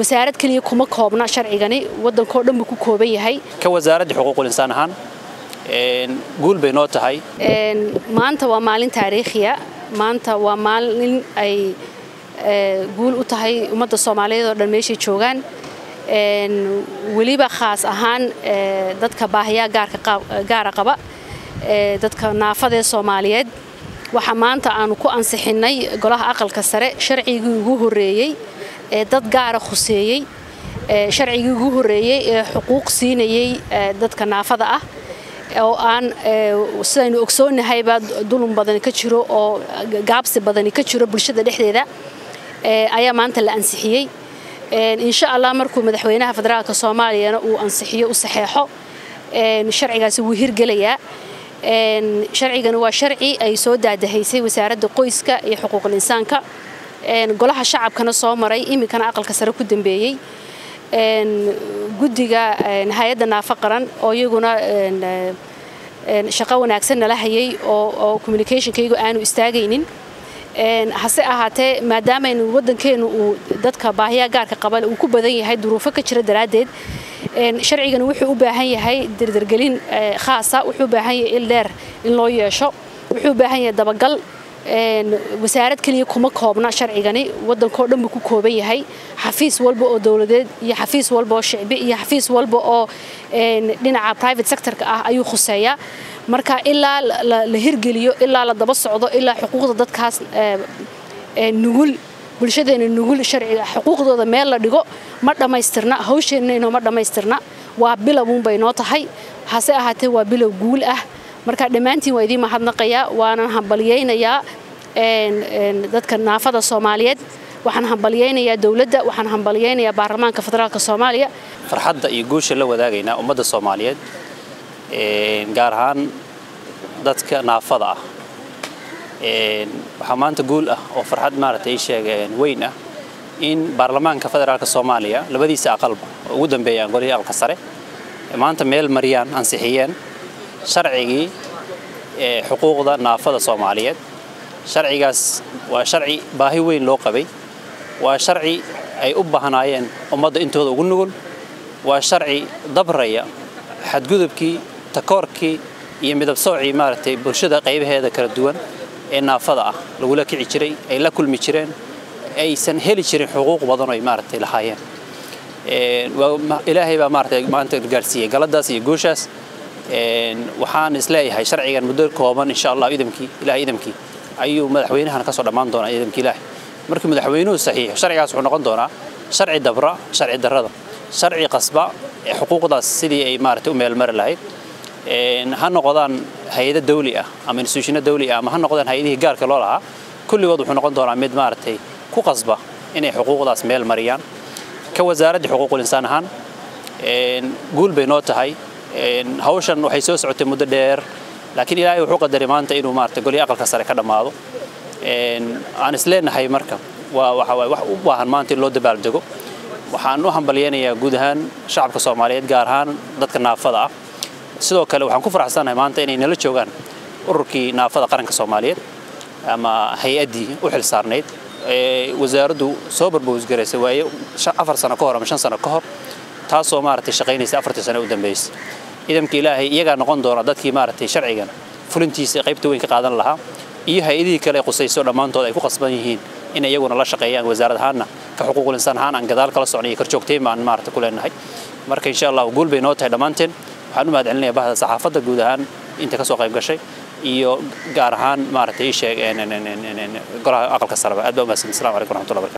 wasaarad kaliya kuma koobna sharcigani wadankoo dhan ku kooban yahay ka wasaaradda xuquuqul insaan ahaan guul bay noo tahay maanta waa maalin taariikhiya maanta waa maalin ay guul u tahay ummadda Soomaaliyeed oo dhan meesha joogan waliba khaas ahaan dadka baahiyaha gaar qaba dadka naafada Soomaaliyeed waxa maanta aanu ku ansixinay golaha aqalka sare sharcigii ugu horeeyay dad gaar ah khuseeyay sharcigii ugu horeeyay xuquuq siinayay dadka naafada ah oo aan sidaynu ogsoonahay baad dulum badan ka jiro oo gaabsi badan ka jiro bulshada dhexdeeda ayaa maanta la ansixiyay insha Allah markuu madaxweynaha federaalka Soomaaliya uu ansixiyo u saxeexo sharcigaasi wuu hirgelayaa sharcigan waa sharci ay soo daadahaysay wasaaradda qoyska iyo xuquuqul insaanka golaha shacabkana soo maray imikana aqalka sare ku dambeeyay guddiga hay'adda naafa qaran oo iyaguna shaqo wanaagsan la hayay oo communication-kaygu aanu istaagaynin hase ahaatee maadaama in wadankeenu uu dadka baahiyaha gaarka qaba uu ku badan yahay duruufo ka jira daraadeed sharcigan wuxuu u baahan yahay dirdirgelin khaasa wuxuu u baahan yahay il dheer in loo yeesho wuxuu u baahan yahay dabagal wasaarad kaliya kuma koobna sharcigani wadankoo dhan ku kooban yahay xafiis walba oo dawladeed iyo xafiis walba oo shacbi iyo xafiis walba oo dhinaca private sector-ka ah ayuu khuseeyaa marka ilaa la hirgeliyo ilaa la daba socdo ilaa xuquuqda dadkaas nugul bulshadeena nugul sharciga xuquuqdooda meel la dhigo ma dhameystirna hawsheena ma dhameystirna waa bilowun bay noo tahay hase ahaatee waa bilow guul ah marka dhamaantiin waa idin mahadnaqayaa waana hambaliyeynayaa dadka naafada Soomaaliyeed waxaan hambaliyeynayaa dawladda waxaan hambaliyeynayaa baarlamaanka federaalka Soomaaliya farxadda iyo guusha la wadaagayna ummadda Soomaaliyeed gaar ahaan dadka naafada ah waxa maanta guul ah oo farxad maartay sheegeen weyn ah in baarlamaanka federaalka Soomaaliya labadiisa aqalba ugu dambeeyaan golaha aqalka sare maanta meel mariyaan ansixiyeen sharcigii xuquuqda naafada Soomaaliyeed sharcigaas waa sharci baahi weyn loo qabay waa sharci ay u baahnaayeen ummadda intooda ugu nugul waa sharci dabraya xadgudubkii takoorkii iyo midab soocii maartay bulshada qaybaheeda kala duwan ee naafada ah lagu la kici jiray ay la kulmi jireen aysan heli jirin xuquuq badan oo ay maartay lahaayeen ilaahay baa maartay maanta gaarsiiyay galadaas iyo gooshaas waxaan isleeyahay sharcigan muddo kooban insha Allah idamkii ayuu madaxweynahan ka soo dhamaan doonaa idamkii ilaahay markii madaxweynuhu saxiix sharcigaas wuxuu noqon doonaa sharci dabra sharci darrada sharci qasba xuquuqdaas sidii ay maartay u meel mar lahayd ha noqdaan hay'ado dawli ah ama institutionada dawli ah ama ha noqdaan hay'adaha gaarka loo lahaa kulligood wuxuu noqon doonaa mid maartay ku qasba inay xuquuqdaas meel mariyaan ka wasaaradda xuquuqul insaan ahaan guul bay noo tahay hawshan waxay soo socotay muddo dheer laakiin ilaahay wuxuu qadaray maanta inuu maartay golaha aqalka sare ka dhamaado aan isleenahay marka waxa wax u baahan maanta in loo dabaaldego waxaan u hambaliyeynayaa guud ahaan shacabka Soomaaliyeed gaar ahaan dadka naafada ah sidoo kale waxaan ku faraxsanahay maanta inay nala joogaan ururkii naafada qaranka Soomaaliyeed ama hay'adii u xil saarneyd wasaaraddu soo barboosgareysay waaye 4 sano ka hor ama 5 sano ka hor taasoo maartay shaqeynaysa 4 sano u dambeysay idamka ilaahay iyaga noqon doona dadkii maartay sharcigan fulintiisa qaybta weyn ka qaadan lahaa iyo hay'adii kale qusayso dhamaantood ay ku qasban yihiin in iyaguna la shaqeeyaan wasaaradahaana ka xuquuqul insaan ahaan aan gadaal kala socnay kar joogteen baan maartay ku leenahay marka insha Allah guul bay noo tahay dhamaanteen waxaan u mahadcelinayaa bahda saxaafadda guud ahaan inta ka soo qayb gashay iyo gaar ahaan maartay sheeg golaha aqalka sare aad baa u mahadsan. Assalaamu calaykum warahmatullahi wabarakatuh.